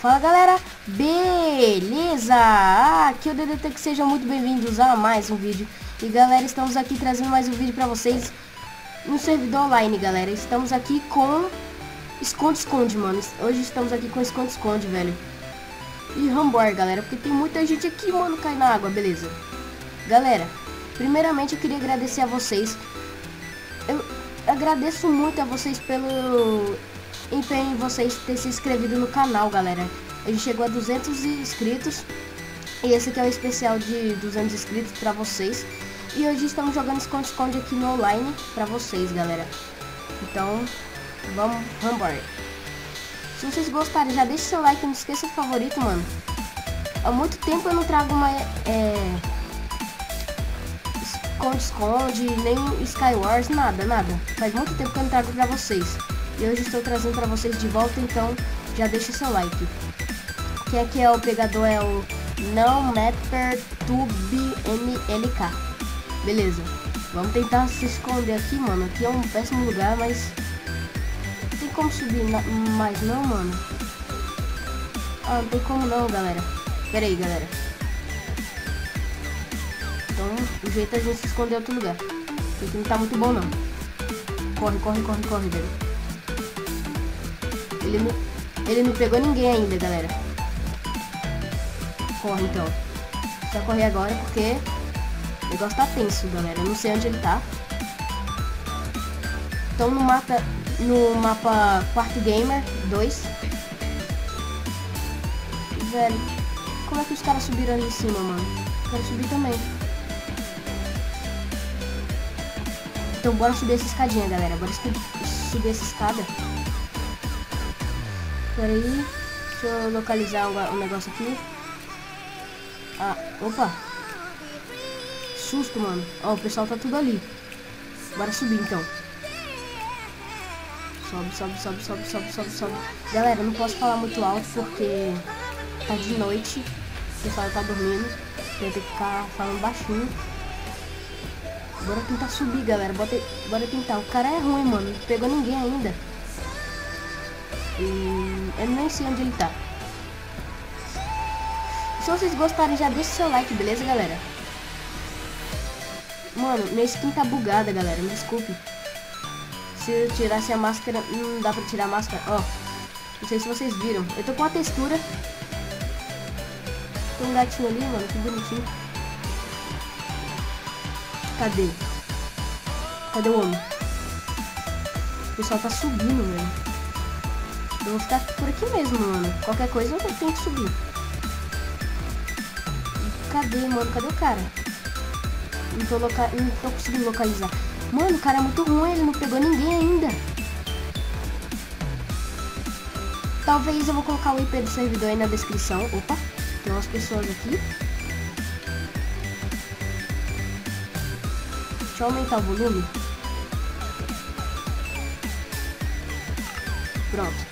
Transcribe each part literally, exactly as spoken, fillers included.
Fala galera, beleza? Aqui é o D D T, que sejam muito bem-vindos a mais um vídeo. E galera, estamos aqui trazendo mais um vídeo pra vocês no servidor online, galera. Estamos aqui com esconde-esconde, mano. Hoje estamos aqui com esconde-esconde, velho. E Hamburg, galera, porque tem muita gente aqui, mano, cai na água, beleza. Galera, primeiramente eu queria agradecer a vocês. Eu agradeço muito a vocês pelo empenho em vocês ter se inscrevido no canal, galera. A gente chegou a duzentos inscritos e esse aqui é o especial de duzentos inscritos pra vocês. E hoje estamos jogando esconde-esconde aqui no online pra vocês, galera. Então, vamos, vamos embora. Se vocês gostarem, já deixa seu like, não esqueça do favorito, mano. Há muito tempo eu não trago uma é, esconde-esconde, nem Skywars, nada, nada. Faz muito tempo que eu não trago pra vocês. E hoje estou trazendo pra vocês de volta, então já deixa seu like. Quem aqui é o pegador é o Não Mapper Tube M L K. Beleza, vamos tentar se esconder aqui, mano. Aqui é um péssimo lugar, mas não tem como subir na... mais não, mano. Ah, não tem como não, galera. Pera aí, galera. Então o jeito é a gente se esconder em outro lugar. Esse aqui não tá muito bom não. Corre, corre, corre, corre, velho. Ele não, ele não pegou ninguém ainda, galera. Corre então. Só correr agora porque o negócio tá tenso, galera. Eu não sei onde ele tá. Então no mapa, no mapa Quarto Gamer dois. Velho, como é que os caras subiram ali em cima, mano? Eu quero subir também. Então bora subir essa escadinha, galera. Bora subir essa escada. Pera aí, deixa eu localizar o, o negócio aqui. Ah, opa. Susto, mano. Ó, o pessoal tá tudo ali. Bora subir, então. Sobe, sobe, sobe, sobe, sobe, sobe, sobe. Galera, não posso falar muito alto porque tá de noite. O pessoal tá dormindo. Tem que ficar falando baixinho. Bora tentar subir, galera. Bora, bora tentar. O cara é ruim, mano. Não pegou ninguém ainda. E eu nem sei onde ele tá. Se vocês gostarem, já deixa seu like, beleza, galera? Mano, minha skin tá bugada, galera, me desculpe. Se eu tirasse a máscara, não dá pra tirar a máscara. Ó, não sei se vocês viram. Eu tô com a textura. Tem um gatinho ali, mano, que bonitinho. Cadê? Cadê o homem? O pessoal tá subindo, velho. Eu vou ficar por aqui mesmo, mano. Qualquer coisa eu tenho que subir. Cadê, mano? Cadê o cara? Não tô, loca... não tô conseguindo localizar. Mano, o cara é muito ruim. Ele não pegou ninguém ainda. Talvez eu vou colocar o I P do servidor aí na descrição. Opa, tem umas pessoas aqui. Deixa eu aumentar o volume. Pronto.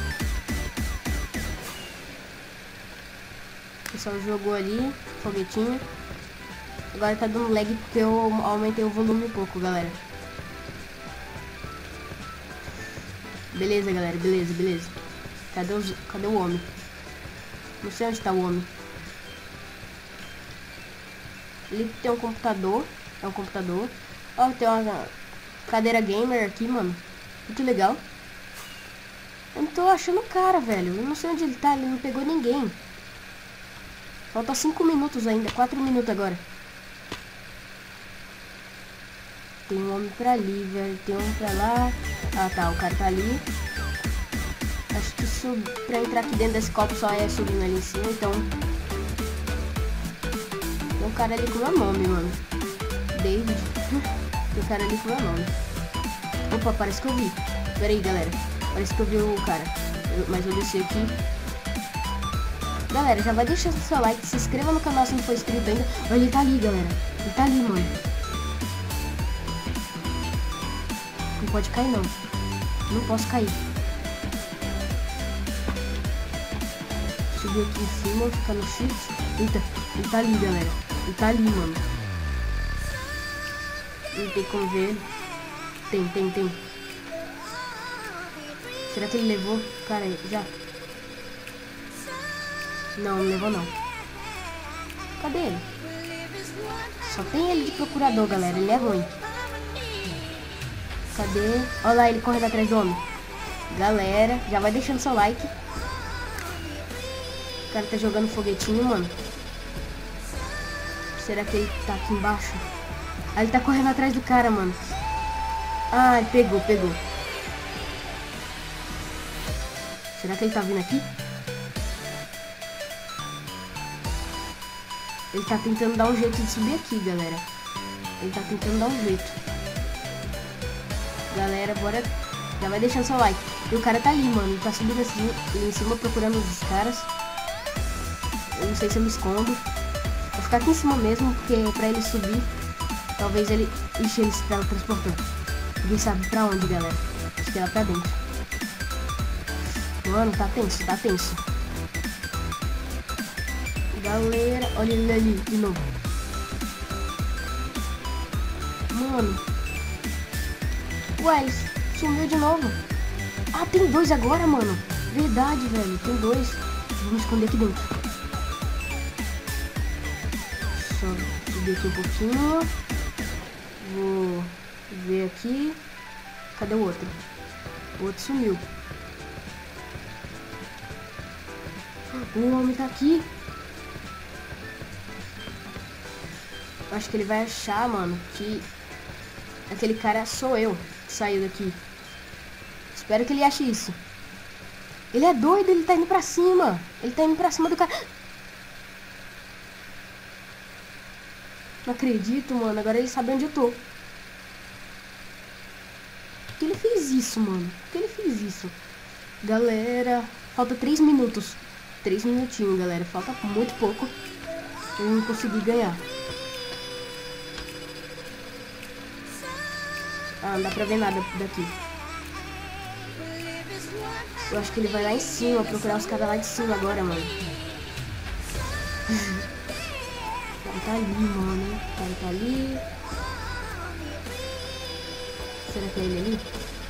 O pessoal jogou ali, foguetinho. Agora tá dando lag porque eu aumentei o volume um pouco, galera. Beleza, galera, beleza, beleza. Cadê, os, cadê o homem? Não sei onde tá o homem. Ali tem um computador. É um computador. Ó, tem uma cadeira gamer aqui, mano. Muito legal. Eu não tô achando o cara, velho. Eu não sei onde ele tá, ele não pegou ninguém. Falta cinco minutos ainda, quatro minutos agora. Tem um homem pra ali, velho. Tem um pra lá. Ah, tá, o cara tá ali. Acho que sub... pra entrar aqui dentro desse copo só é subindo ali em cima, então... Tem um cara ali com o meu nome, mano. David. Tem um cara ali com o meu nome. Opa, parece que eu vi. Pera aí, galera. Parece que eu vi o cara. Eu... Mas eu desci aqui. Galera, já vai deixando seu like, se inscreva no canal se não for inscrito ainda. Olha, ele tá ali, galera. Ele tá ali, mano. Não pode cair, não. Não posso cair. Subir aqui em cima, ficar no shift. Eita, ele tá ali, galera. Ele tá ali, mano. Não tem como ver ele. Tem, tem, tem. Será que ele levou? Cara, já. Não, não levou não. Cadê ele? Só tem ele de procurador, galera. Ele é ruim. Cadê? Olha lá ele correndo atrás do homem. Galera, já vai deixando seu like. O cara tá jogando foguetinho, mano. Será que ele tá aqui embaixo? Ah, ele tá correndo atrás do cara, mano. Ah, ele pegou, pegou. Será que ele tá vindo aqui? Ele tá tentando dar um jeito de subir aqui, galera. Ele tá tentando dar um jeito. Galera, bora. Já vai deixando seu like. E o cara tá ali, mano. Ele tá subindo assim, ali em cima procurando os caras. Eu não sei se eu me escondo. Vou ficar aqui em cima mesmo, porque pra ele subir, talvez ele... Ixi, ele se teletransportou. Ninguém sabe pra onde, galera. Acho que é lá pra dentro. Mano, tá tenso, tá tenso. Galera, olha ele ali de novo. Mano. Ué, ele sumiu de novo. Ah, tem dois agora, mano. Verdade, velho. Tem dois. Vou me esconder aqui dentro. Só subir aqui um pouquinho. Vou ver aqui. Cadê o outro? O outro sumiu. O homem tá aqui. Eu acho que ele vai achar, mano, que aquele cara sou eu que saiu daqui. Espero que ele ache isso. Ele é doido, ele tá indo pra cima. Ele tá indo pra cima do cara. Não acredito, mano. Agora ele sabe onde eu tô. Por que ele fez isso, mano? Por que ele fez isso? Galera, falta três minutos. Três minutinhos, galera. Falta muito pouco. Eu não consegui ganhar. Ah, não dá pra ver nada daqui. Eu acho que ele vai lá em cima, procurar os caras lá de cima agora, mano. O cara tá ali, mano. O cara tá ali. Será que é ele ali?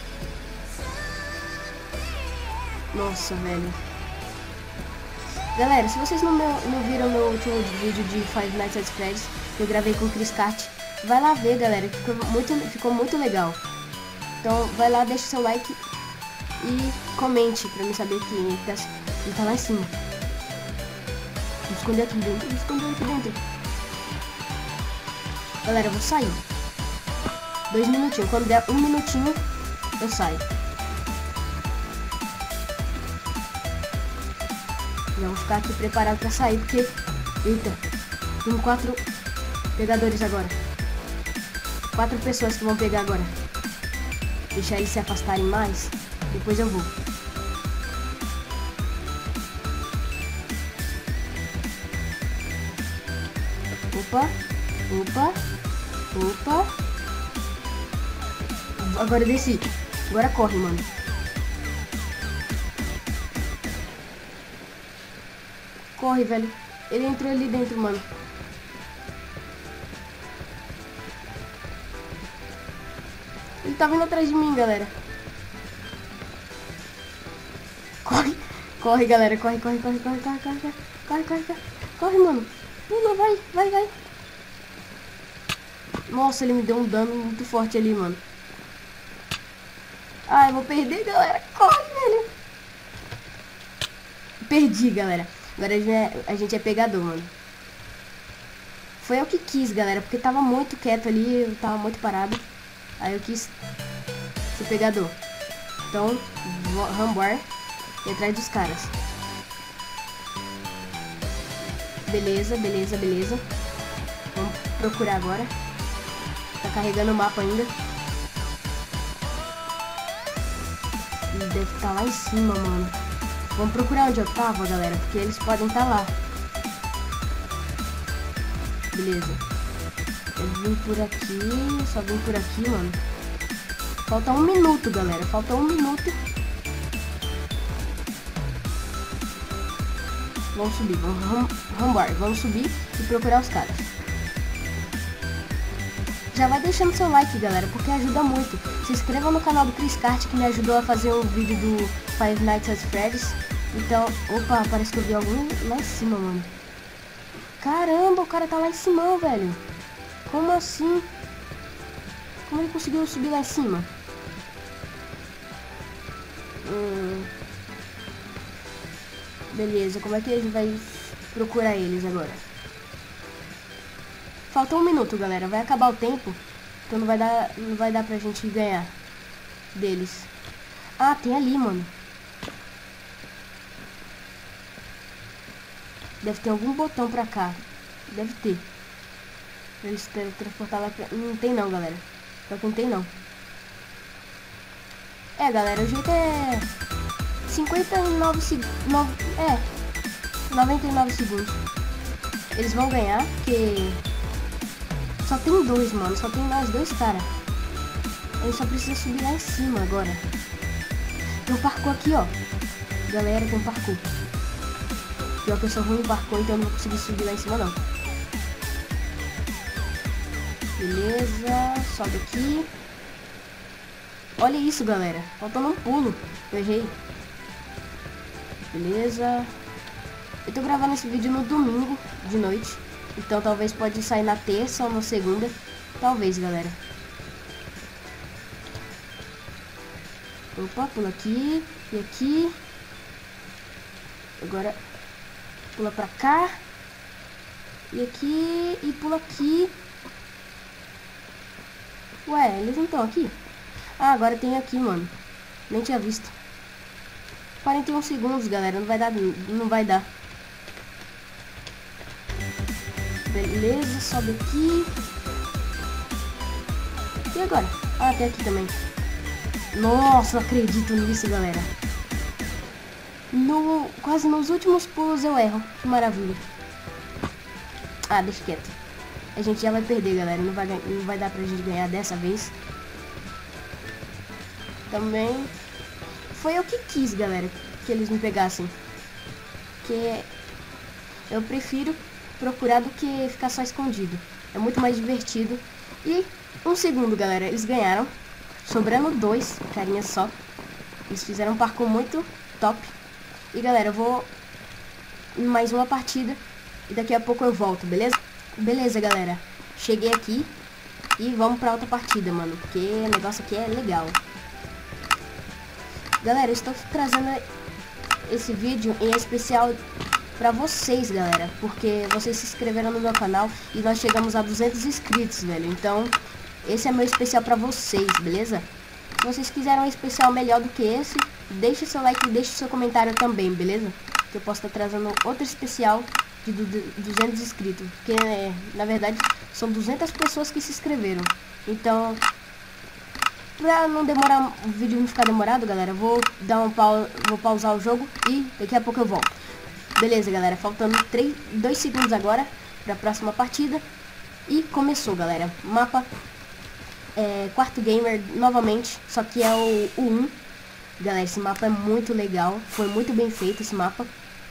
Nossa, velho. Galera, se vocês não, meu, não viram meu último vídeo de Five Nights at Freddy's, que eu gravei com o Chris Kart, vai lá ver, galera, ficou muito, ficou muito legal. Então vai lá, deixa seu like e comente pra mim saber que ele tá, ele tá lá em cima. Vou esconder aqui dentro, vou esconder aqui dentro. Galera, eu vou sair. Dois minutinhos, quando der um minutinho, eu saio. Já vou ficar aqui preparado pra sair, porque... Eita, tem quatro pegadores agora. Quatro pessoas que vão pegar agora. Deixar eles se afastarem mais. Depois eu vou. Opa. Opa. Opa. Agora eu desci. Agora corre, mano. Corre, velho. Ele entrou ali dentro, mano. Ele tá vindo atrás de mim, galera. Corre. Corre, galera. Corre, corre, corre, corre, corre, corre, corre, corre, corre, corre. Corre, mano. Pula, vai, vai, vai. Nossa, ele me deu um dano muito forte ali, mano. Ai, eu vou perder, galera. Corre, velho. Perdi, galera. Agora a gente, é, a gente é pegador, mano. Foi eu que quis, galera, porque tava muito quieto ali, eu tava muito parado. Aí eu quis ser pegador. Então, vambora e atrás dos caras. Beleza, beleza, beleza. Vamos procurar agora. Tá carregando o mapa ainda. Ele deve estar lá em cima, mano. Vamos procurar onde eu tava, galera, porque eles podem estar lá. Beleza. Eu vim por aqui, só vim por aqui, mano. Falta um minuto, galera. Falta um minuto. Vamos subir, vamos, vamos, vamos subir e procurar os caras. Já vai deixando seu like, galera, porque ajuda muito. Se inscreva no canal do Chris Kart, que me ajudou a fazer um vídeo do Five Nights at Freddy's. Então, opa, parece que eu vi algum lá em cima, mano. Caramba, o cara tá lá em cima, velho. Como assim? Como ele conseguiu subir lá em cima? Hum... Beleza, como é que a gente vai procurar eles agora? Falta um minuto, galera. Vai acabar o tempo. Então não vai dar, não vai dar pra gente ganhar deles. Ah, tem ali, mano. Deve ter algum botão pra cá. Deve ter. Pra eles transportar lá pra... Não tem não, galera. Só que não tem não. É, galera, o jeito é... cinquenta e nove segundos. É. noventa e nove segundos. Eles vão ganhar, porque... Só tem dois, mano. Só tem mais dois caras. Ele só precisa subir lá em cima agora. Tem um parkour aqui, ó. Galera, tem um parkour. Pior que eu sou ruim em parkour, então eu não vou conseguir subir lá em cima, não. Beleza. Sobe aqui. Olha isso, galera. Faltando um pulo. Eu errei. Beleza. Eu tô gravando esse vídeo no domingo de noite. Então talvez pode sair na terça ou na segunda. Talvez, galera. Opa, pula aqui. E aqui. Agora pula pra cá. E aqui. E pula aqui. Ué, eles não estão aqui? Ah, agora tem aqui, mano. Nem tinha visto. quarenta e um segundos, galera. Não vai dar. Não vai dar. Beleza, sobe aqui. E agora? Ah, tem aqui também. Nossa, não acredito nisso, galera. No, quase nos últimos pulos eu erro. Que maravilha. Ah, deixa quieto. A gente já vai perder, galera. Não vai, não vai dar pra gente ganhar dessa vez. Também foi eu que quis, galera, que eles me pegassem. Que eu prefiro procurar do que ficar só escondido. É muito mais divertido. E um segundo, galera. Eles ganharam. Sobrando dois carinhas só. Eles fizeram um parkour muito top. E, galera, eu vou em mais uma partida. E daqui a pouco eu volto, beleza? Beleza, galera. Cheguei aqui. E vamos pra outra partida, mano. Porque o negócio aqui é legal. Galera, eu estou trazendo esse vídeo em especial pra vocês, galera. Porque vocês se inscreveram no meu canal e nós chegamos a duzentos inscritos, velho. Então, esse é meu especial pra vocês, beleza? Se vocês quiserem um especial melhor do que esse, deixe seu like e deixe seu comentário também, beleza? Que eu posso estar trazendo outro especial de duzentos inscritos. Porque, na verdade, são duzentas pessoas que se inscreveram. Então... Pra não demorar, o vídeo não ficar demorado, galera, vou dar um pau, vou pausar o jogo e daqui a pouco eu volto. Beleza, galera, faltando dois segundos agora pra próxima partida. E começou, galera. Mapa é, Quarto Gamer novamente, só que é o, o um. Galera, esse mapa é muito legal, foi muito bem feito esse mapa.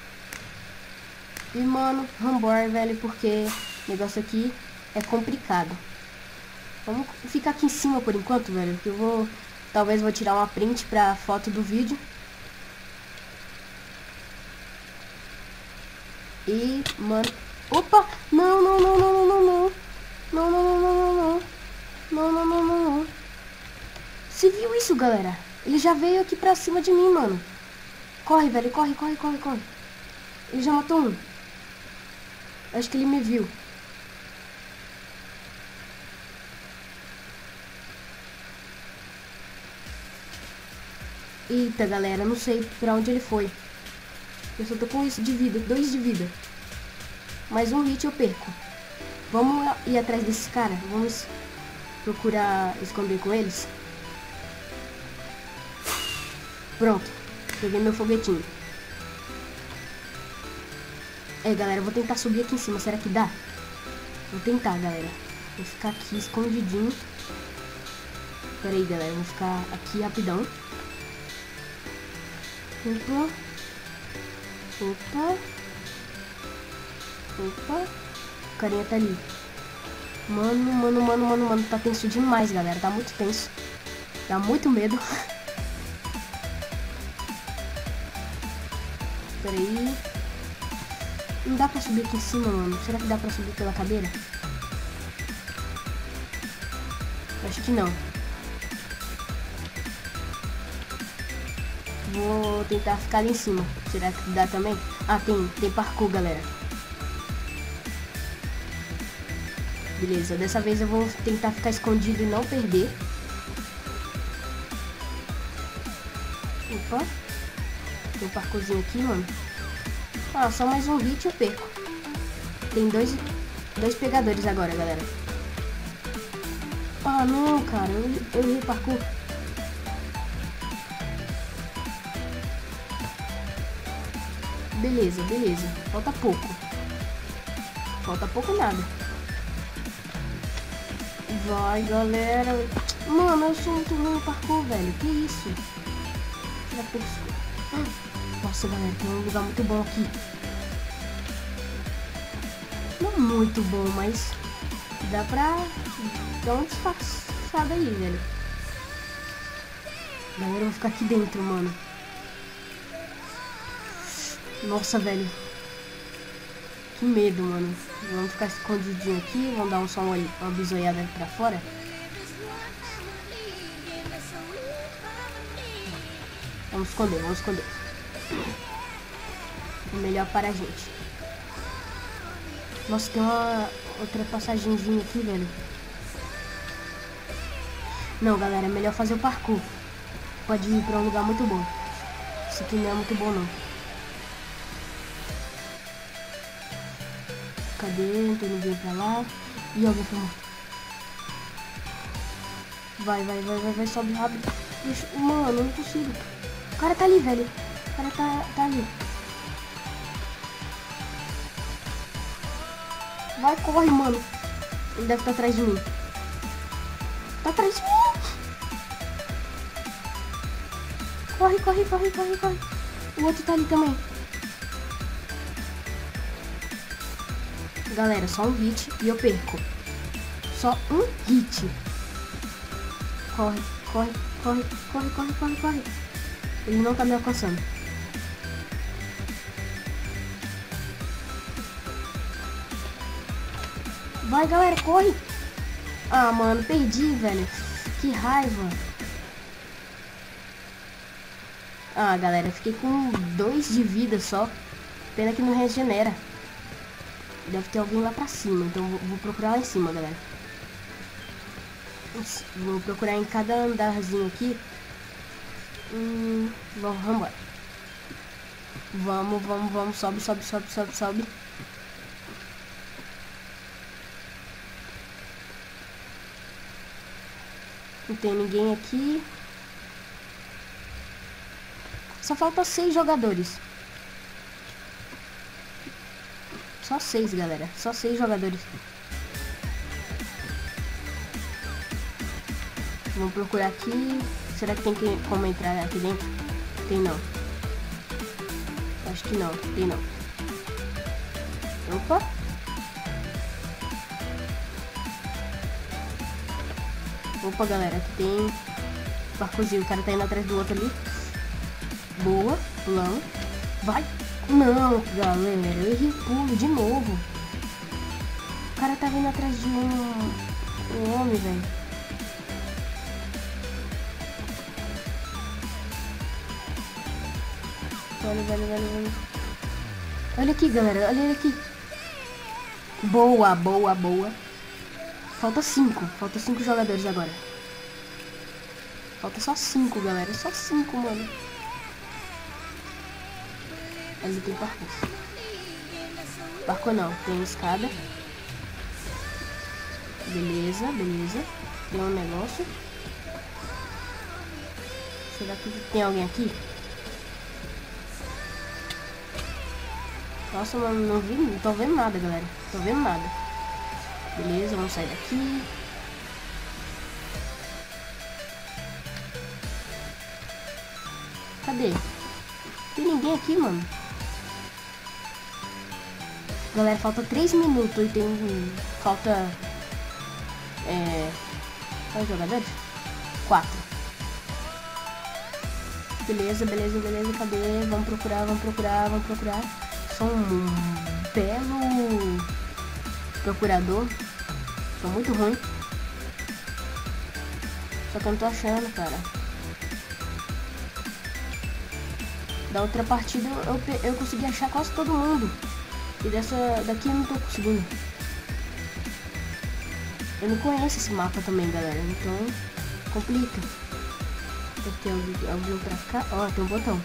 E, mano, vambora, velho, porque o negócio aqui é complicado. Vamos ficar aqui em cima por enquanto, velho. Que eu vou... Talvez vou tirar uma print pra foto do vídeo. E, mano... Opa! Não, não, não, não, não, não. Não, não, não, não, não. Não, não, não, não, não. Você viu isso, galera? Ele já veio aqui pra cima de mim, mano. Corre, velho. Corre, corre, corre, corre. Ele já matou um. Acho que ele me viu. Eita, galera, não sei pra onde ele foi. Eu só tô com isso de vida, dois de vida. Mais um hit eu perco. Vamos ir atrás desses caras. Vamos procurar esconder com eles. Pronto, peguei meu foguetinho. É, galera, eu vou tentar subir aqui em cima. Será que dá? Vou tentar, galera. Vou ficar aqui escondidinho. Pera aí, galera, vou ficar aqui rapidão. Opa. Opa. Opa. O carinha tá ali. Mano, mano, mano, mano, mano. Tá tenso demais, galera. Tá muito tenso. Dá muito medo. Pera aí. Não dá pra subir aqui em cima, mano. Será que dá pra subir pela cadeira? Acho que não. Vou tentar ficar ali em cima. Será que dá também? Ah, tem, tem parkour, galera. Beleza, dessa vez eu vou tentar ficar escondido e não perder. Opa. Tem um parkourzinho aqui, mano. Ah, só mais um hit e eu perco. Tem dois, dois pegadores agora, galera. Ah, não, cara. Eu, eu errei parkour. Beleza, beleza. Falta pouco. Falta pouco nada. Vai, galera. Mano, eu sou muito ruim no parkour, velho. Que isso? Tira por... Nossa, galera, tem um lugar muito bom aqui. Não muito bom, mas dá pra dar uma disfarçada aí, velho. Galera, eu vou ficar aqui dentro, mano. Nossa, velho. Que medo, mano. Vamos ficar escondidinho aqui. Vamos dar um só uma, uma bisoiada aqui pra fora. Vamos esconder, vamos esconder. É melhor para a gente. Nossa, tem uma outra passagenzinha aqui, velho. Não, galera, é melhor fazer o parkour. Pode ir pra um lugar muito bom. Isso aqui não é muito bom, não. Cadê? Não tem ninguém pra lá. Ih, alguém foi morto. Vai, vai, vai, vai, vai, sobe rápido. Deixa... Mano, eu não consigo. O cara tá ali, velho. O cara tá, tá ali. Vai, corre, mano. Ele deve estar atrás de mim. Tá atrás de mim. Corre, corre, corre, corre, corre. O outro tá ali também. Galera, só um hit e eu perco. Só um hit. Corre, corre, corre, corre, corre, corre, corre. Ele não tá me alcançando. Vai, galera, corre. Ah, mano, perdi, velho. Que raiva. Ah, galera, fiquei com dois de vida só. Pena que não regenera. Deve ter alguém lá pra cima, então vou, vou procurar lá em cima, galera. Vou procurar em cada andarzinho aqui. Hum, vamos, vamos embora. Vamos, vamos, vamos. Sobe, sobe, sobe, sobe, sobe. Não tem ninguém aqui. Só falta seis jogadores. Só seis, galera. Só seis jogadores. Vamos procurar aqui. Será que tem que, como entrar aqui dentro? Tem não. Acho que não. Tem não. Opa. Opa, galera. Aqui tem parkourzinho. O cara tá indo atrás do outro ali. Boa. Pulão. Vai. Não, galera. Eu errei pulo de novo. O cara tá vindo atrás de um, um homem, velho. Olha, olha, olha, olha. Olha aqui, galera. Olha ele aqui. Boa, boa, boa. Falta cinco. Falta cinco jogadores agora. Falta só cinco, galera. Só cinco, mano. Ali tem parkour. Parkour não. Tem escada. Beleza, beleza. Tem um negócio. Será que tem alguém aqui? Nossa, mano, não vi, não tô vendo nada, galera. Tô vendo nada. Beleza, vamos sair daqui. Cadê? Tem ninguém aqui, mano. Galera, falta três minutos e tem... Falta... É... Quantos jogadores? quatro. Beleza, beleza, beleza, cadê? Vamos procurar, vamos procurar, vamos procurar. Sou um belo procurador. Sou muito ruim. Só que eu não tô achando, cara. Da outra partida eu, eu consegui achar quase todo mundo. E dessa daqui eu não tô conseguindo. Eu não conheço esse mapa também, galera. Então complica. Tem alguém pra cá. Ó, tem um botão.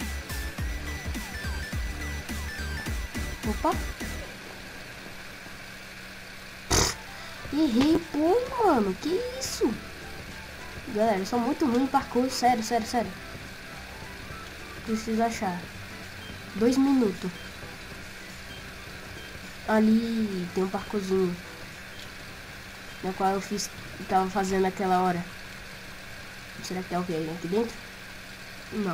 Opa. Errei, pô, mano. Que isso? Galera, eu sou muito ruim em parkour. Sério, sério, sério. Preciso achar. Dois minutos. Ali tem um parkourzinho. Na qual eu fiz. Tava fazendo naquela hora. Será que tem alguém aqui dentro? Não.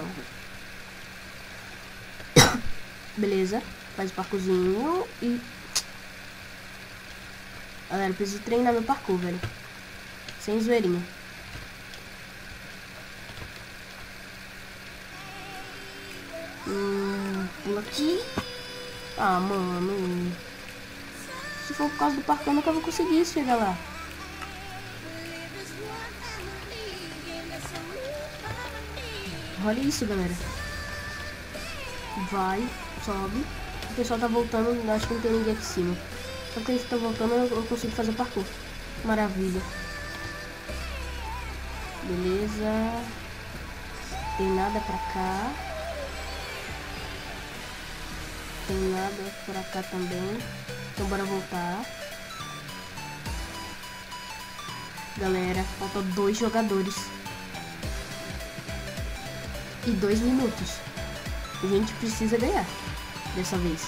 Beleza. Faz o parkourzinho e... Galera, eu preciso treinar meu parkour, velho. Sem zoeirinha. Hum, pula aqui. Ah, mano. Se for por causa do parkour, eu nunca vou conseguir chegar lá. Olha isso, galera. Vai, sobe. O pessoal tá voltando, acho que não tem ninguém aqui em cima. Só que eles estão voltando, eu consigo fazer o parkour. Maravilha. Beleza. Tem nada pra cá. Tem nada pra cá também. Então bora voltar. Galera, faltam dois jogadores. E dois minutos. A gente precisa ganhar. Dessa vez.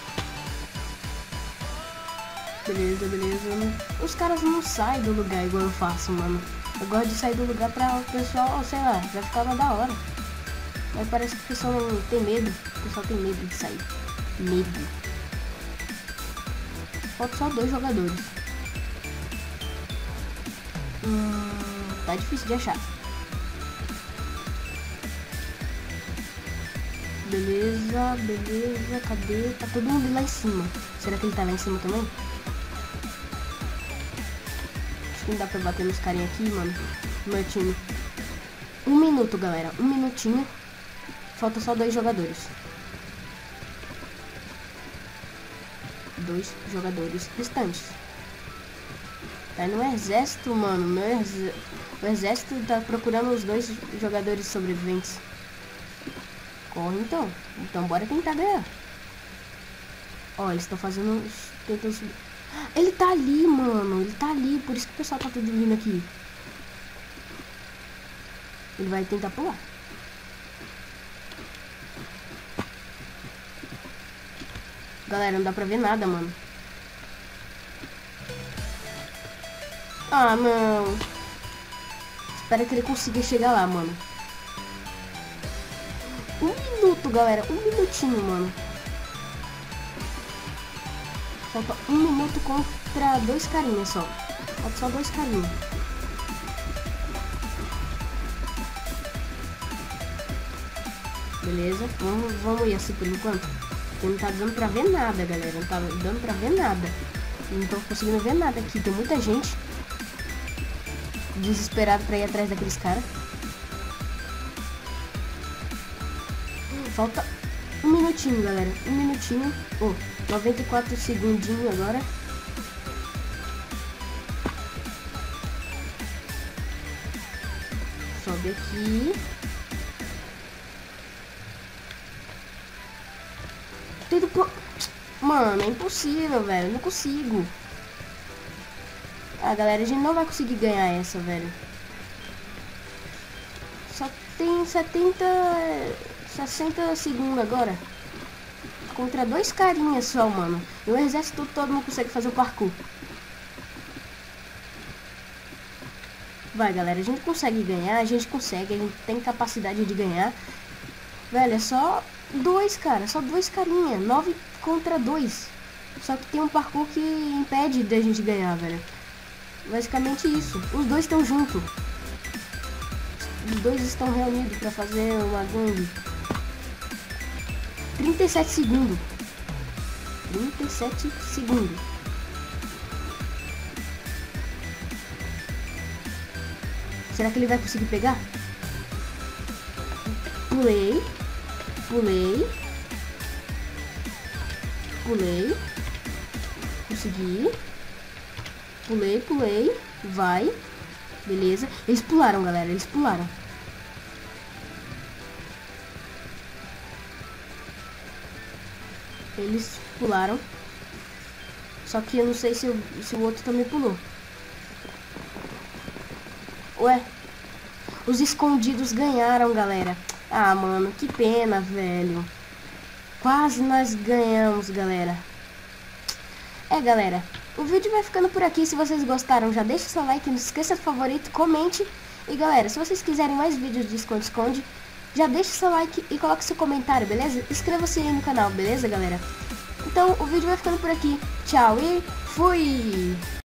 Beleza, beleza. Os caras não saem do lugar igual eu faço, mano. Eu gosto de sair do lugar pra o pessoal, sei lá, vai ficar mais da hora. Mas parece que o pessoal não tem medo. O pessoal tem medo de sair. Medo. Falta só dois jogadores. Hum, tá difícil de achar. Beleza, beleza, cadê? Tá todo mundo lá em cima. Será que ele tá lá em cima também? Acho que não dá pra bater nos carinha aqui, mano. No meu time. Um minuto, galera. Um minutinho. Falta só dois jogadores. Dois jogadores restantes. Tá no exército, mano. Meu ex... O exército tá procurando os dois jogadores sobreviventes. Corre então. Então bora tentar ganhar. Ó, eles estão fazendo... Tentando subir. Ele tá ali, mano. Ele tá ali. Por isso que o pessoal tá tudo vindo aqui. Ele vai tentar pular. Galera, não dá pra ver nada, mano. Ah, não. Espero que ele consiga chegar lá, mano. Um minuto, galera. Um minutinho, mano. Falta um minuto contra dois carinhas só. Falta só dois carinhas. Beleza. Vamos, vamos ir assim por enquanto. Porque não tá dando pra ver nada, galera. Não tá dando pra ver nada. Não tô conseguindo ver nada aqui. Tem muita gente desesperado pra ir atrás daqueles caras. Falta um minutinho, galera. Um minutinho. Oh, noventa e quatro segundinhos agora. Sobe aqui. Tudo pro... Mano, é impossível, velho. Não consigo. Ah, galera, a gente não vai conseguir ganhar essa, velho. Só tem setenta... sessenta segundos agora. Contra dois carinhas só, mano. E o exército todo não consegue fazer o parkour. Vai, galera. A gente consegue ganhar. A gente consegue. A gente tem capacidade de ganhar. Velho, é só dois, cara. Só dois carinhas. Nove contra dois. Só que tem um parkour que impede da gente ganhar, velho. Basicamente isso. Os dois estão juntos. os dois estão reunidos para fazer uma gangue. trinta e sete segundos. trinta e sete segundos. Será que ele vai conseguir pegar? Pulei. Pulei. Pulei. Consegui. Pulei, pulei. Vai. Beleza. Eles pularam, galera. Eles pularam. Eles pularam. Só que eu não sei se, eu, se o outro também pulou. Ué. Os escondidos ganharam, galera. Ah, mano. Que pena, velho. Quase nós ganhamos, galera. É, galera. O vídeo vai ficando por aqui. Se vocês gostaram, já deixa seu like, não se esqueça do favorito, comente. E galera, se vocês quiserem mais vídeos de esconde-esconde, já deixa seu like e coloque seu comentário, beleza? Inscreva-se aí no canal, beleza, galera? Então, o vídeo vai ficando por aqui. Tchau e fui!